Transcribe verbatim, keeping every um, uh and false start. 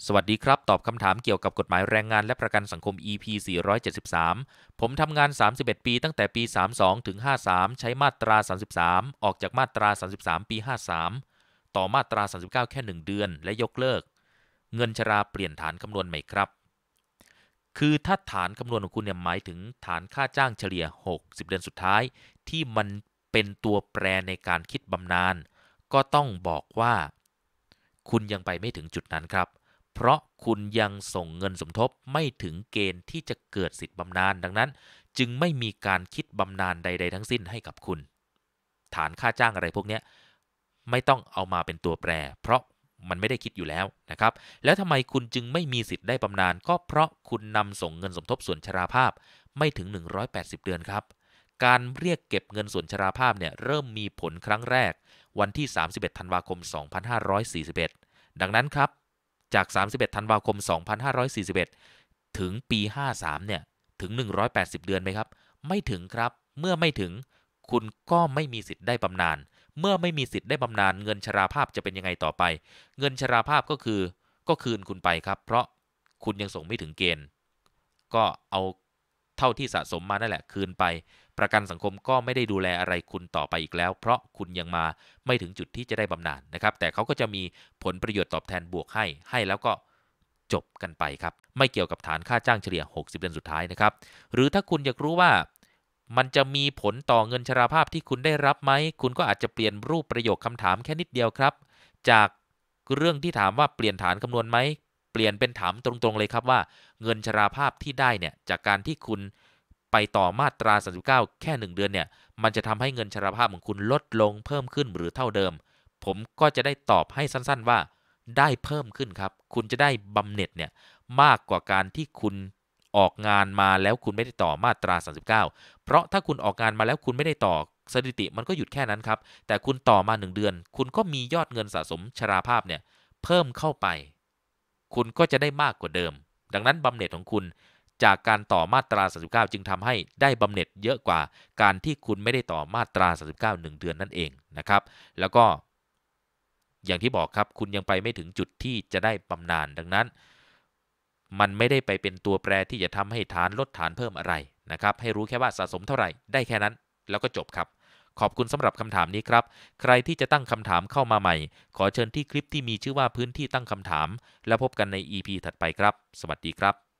สวัสดีครับตอบคำถามเกี่ยวกับกฎหมายแรงงานและประกันสังคม อี พี สี่ร้อยเจ็ดสิบสาม ผมทำงานสามสิบเอ็ดปีตั้งแต่ปีสามสิบสองถึงห้าสิบสามใช้มาตราสามสิบสามออกจากมาตราสามสิบสามปีห้าสิบสามต่อมาตราสามสิบเก้าแค่หนึ่งเดือนและยกเลิกเงินชราเปลี่ยนฐานคำนวณใหม่ครับคือถ้าฐานคำนวณของคุณเนี่ยหมายถึงฐานค่าจ้างเฉลี่ยหกสิบเดือนสุดท้ายที่มันเป็นตัวแปรในการคิดบำนาญก็ต้องบอกว่าคุณยังไปไม่ถึงจุดนั้นครับเพราะคุณยังส่งเงินสมทบไม่ถึงเกณฑ์ที่จะเกิดสิทธิบำนาญดังนั้นจึงไม่มีการคิดบำนาญใดๆทั้งสิ้นให้กับคุณฐานค่าจ้างอะไรพวกนี้ไม่ต้องเอามาเป็นตัวแปรเพราะมันไม่ได้คิดอยู่แล้วนะครับแล้วทำไมคุณจึงไม่มีสิทธิ์ได้บำนาญก็เพราะคุณนำส่งเงินสมทบส่วนชราภาพไม่ถึงหนึ่งร้อยแปดสิบเดือนครับการเรียกเก็บเงินส่วนชราภาพเนี่ยเริ่มมีผลครั้งแรกวันที่สามสิบเอ็ดธันวาคมสองพันห้าร้อยสี่สิบเอ็ดดังนั้นครับจากสามสิบเอ็ดธันวาคมสองพันห้าร้อยสี่สิบเอ็ดถึงปีห้าสิบสามเนี่ยถึงหนึ่งร้อยแปดสิบเดือนไหมครับไม่ถึงครับเมื่อไม่ถึงคุณก็ไม่มีสิทธิ์ได้บำนาญเมื่อไม่มีสิทธิ์ได้บำนาญเงินชราภาพจะเป็นยังไงต่อไปเงินชราภาพก็คือก็คืนคุณไปครับเพราะคุณยังส่งไม่ถึงเกณฑ์ก็เอาเท่าที่สะสมมานั่นแหละคืนไปประกันสังคมก็ไม่ได้ดูแลอะไรคุณต่อไปอีกแล้วเพราะคุณยังมาไม่ถึงจุดที่จะได้บำนาญนะครับแต่เขาก็จะมีผลประโยชน์ตอบแทนบวกให้ให้แล้วก็จบกันไปครับไม่เกี่ยวกับฐานค่าจ้างเฉลี่ยหกสิบเดือนสุดท้ายนะครับหรือถ้าคุณอยากรู้ว่ามันจะมีผลต่อเงินชราภาพที่คุณได้รับไหมคุณก็อาจจะเปลี่ยนรูปประโยคคำถามแค่นิดเดียวครับจากเรื่องที่ถามว่าเปลี่ยนฐานคำนวณไหมเปลี่ยนเป็นถามตรงๆเลยครับว่าเงินชราภาพที่ได้เนี่ยจากการที่คุณไปต่อมาตราสามสิบเก้าแค่หนึ่งเดือนเนี่ยมันจะทำให้เงินชราภาพของคุณลดลงเพิ่มขึ้นหรือเท่าเดิมผมก็จะได้ตอบให้สั้นๆว่าได้เพิ่มขึ้นครับคุณจะได้บำเหน็จเนี่ยมากกว่าการที่คุณออกงานมาแล้วคุณไม่ได้ต่อมาตราสามสิบเก้าเพราะถ้าคุณออกงานมาแล้วคุณไม่ได้ต่อสถิติมันก็หยุดแค่นั้นครับแต่คุณต่อมาหนึ่งเดือนคุณก็มียอดเงินสะสมชราภาพเนี่ยเพิ่มเข้าไปคุณก็จะได้มากกว่าเดิมดังนั้นบำเหน็จของคุณจากการต่อมาตราสามสิบเก้าจึงทำให้ได้บำเหน็จเยอะกว่าการที่คุณไม่ได้ต่อมาตราสามสิบเก้า หนึ่งเดือนนั่นเองนะครับแล้วก็อย่างที่บอกครับคุณยังไปไม่ถึงจุดที่จะได้บำนาญดังนั้นมันไม่ได้ไปเป็นตัวแปรที่จะทำให้ฐานลดฐานเพิ่มอะไรนะครับให้รู้แค่ว่าสะสมเท่าไหร่ได้แค่นั้นแล้วก็จบครับขอบคุณสำหรับคำถามนี้ครับใครที่จะตั้งคำถามเข้ามาใหม่ขอเชิญที่คลิปที่มีชื่อว่าพื้นที่ตั้งคำถามแล้วพบกันใน อี พี ถัดไปครับสวัสดีครับ